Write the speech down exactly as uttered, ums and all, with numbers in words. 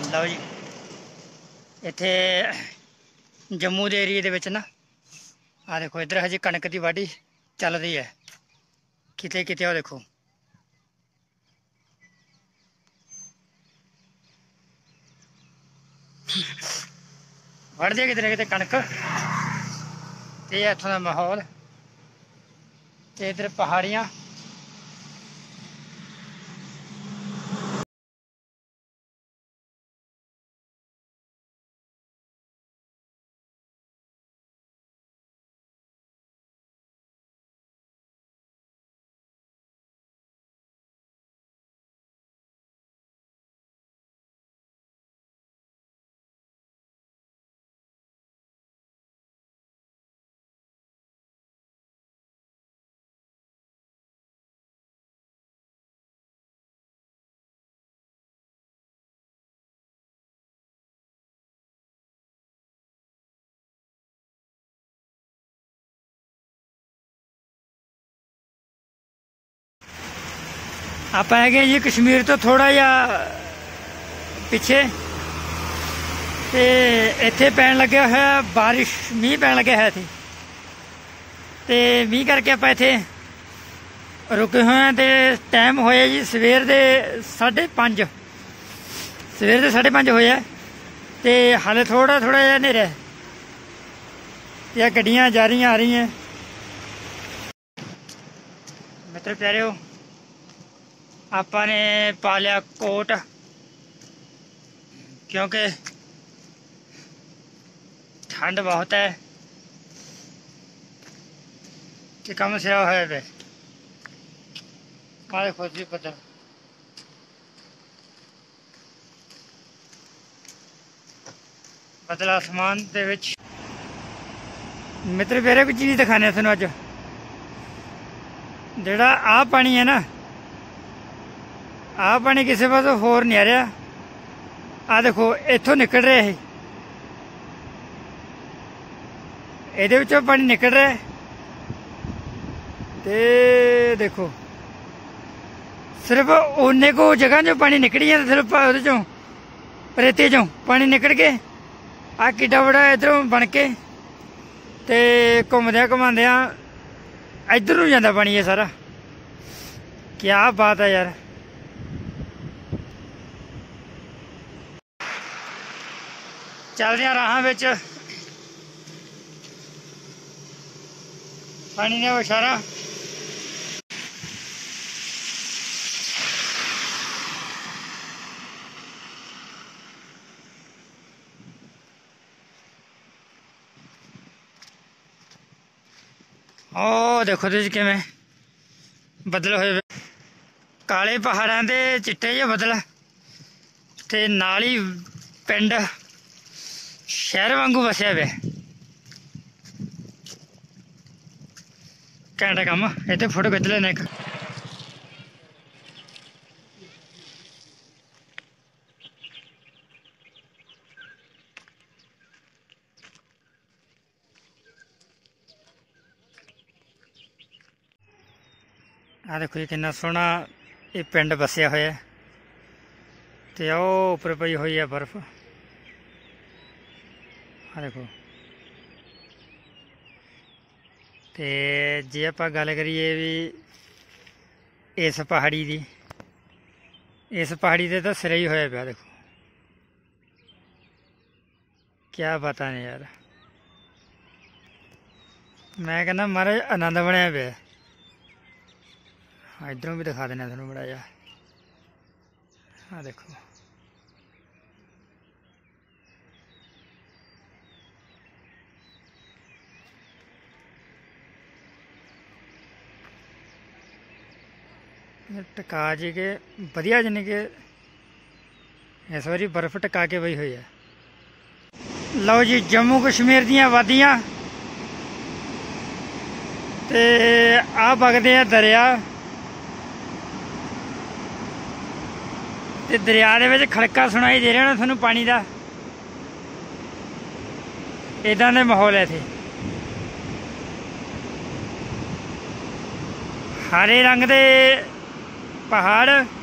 लो जी इत्थे जम्मू के एरिए दे विच ना आ देखो इधर हजे कणक की वाढ़ी चल रही है किते किते। वो देखो वढ़दे किते ना किते कणक। ते इत्थों दा माहौल ते इधर पहाड़ियाँ। आप है जी कश्मीर तो थोड़ा जा पिछे ते इत्थे पैन लगे है बारिश मीह पैन लगे है इत्थे ते मीह करके आप इत्थे रुके हुए हैं। तो टाइम होया जी सवेर दे साढ़े पाँच सवेर दे साढ़े पाँच होया ते हाले थोड़ा थोड़ा जा नेरा ते गड्डियां जा रही आ रही हैं। मित्र प्यारे हो आपा ने पा लिया कोट क्योंकि ठंड बहुत है कि कम सिरा होया पे मारे खुद भी पता बदला आसमान दे विच। मित्र प्यारे कोई चीज़ दिखाने थोनों अज जेड़ा आ पानी है ना आ पानी किसी पास होर नहीं आ रहा। आ देखो इत्थों निकल रहा है ਇਹਦੇ ਵਿੱਚੋਂ पानी निकल रहा है ते देखो सिर्फ उन्ने को जगह जो पानी निकली है सिर्फ ਉਹਦੇ ਚੋਂ रेते चों पानी निकल के आ किड्डा बड़ा इधरों बन के ते घूमद्या घुमाद्या इधर नूं जांदा पानी है सारा। क्या बात है यार। चल रहा राह विच पानी ने इशारा ओ देखो तुझ किवें बदल होए काले पहाड़ां दे चिट्टे जे बदल ते नाल ही पिंड शहर वांगू वसिया पे घैंटा कम। इतने फोटो खिंच लेने एक आ देखो जी कितना सोहना ये पिंड बसिया होया ते ओ उपर पई हुई है बर्फ। आ देखो ते जे आप गल करिए भी इस पहाड़ी की इस पहाड़ी से तो सिरा ही होया पिया। देखो क्या पता नहीं यार मैं कहना महाराज आनंद बनया पे। इधरों भी दिखा देना थोड़ा बड़ा जा। हाँ देखो टका जी के वधिया जानी कि इस बारी बर्फ टका के पई हुई है। लो जी जम्मू कश्मीर दियां वादियां ते आ बगदे आ दरिया ते दरिया दे विच खड़का सुनाई दे रहा ना थानू पानी दा। इदां दे माहौल है इत्थे हरे रंग दे पहाड़